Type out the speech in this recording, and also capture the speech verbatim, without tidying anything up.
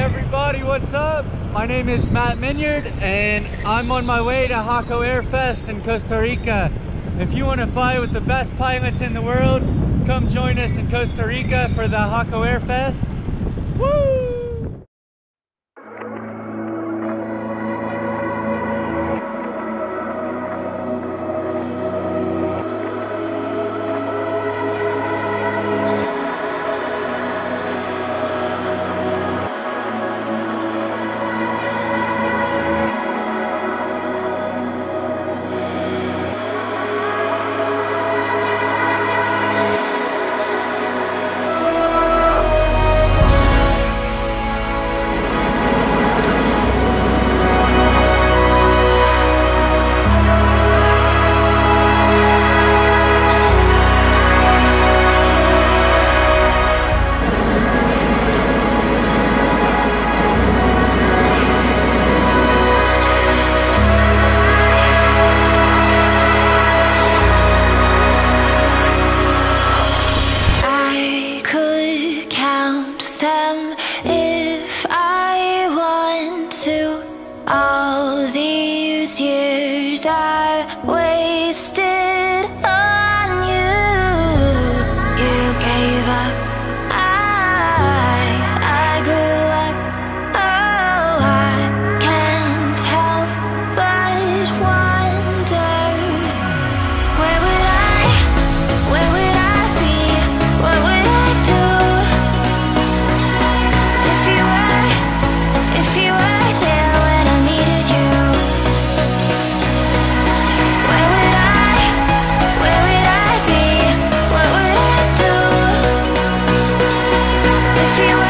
everybody, what's up? My name is Matt Minyard and I'm on my way to Jaco Air Fest in Costa Rica. If you want to fly with the best pilots in the world, come join us in Costa Rica for the Jaco Air Fest. Woo! All these years I wasted on you. You gave up, I, I grew up. Oh, I can't help but wonder, where would I, where would I be, what would I do if you were, if you were there when I needed you? Where would I, where would I be, what would I do if you were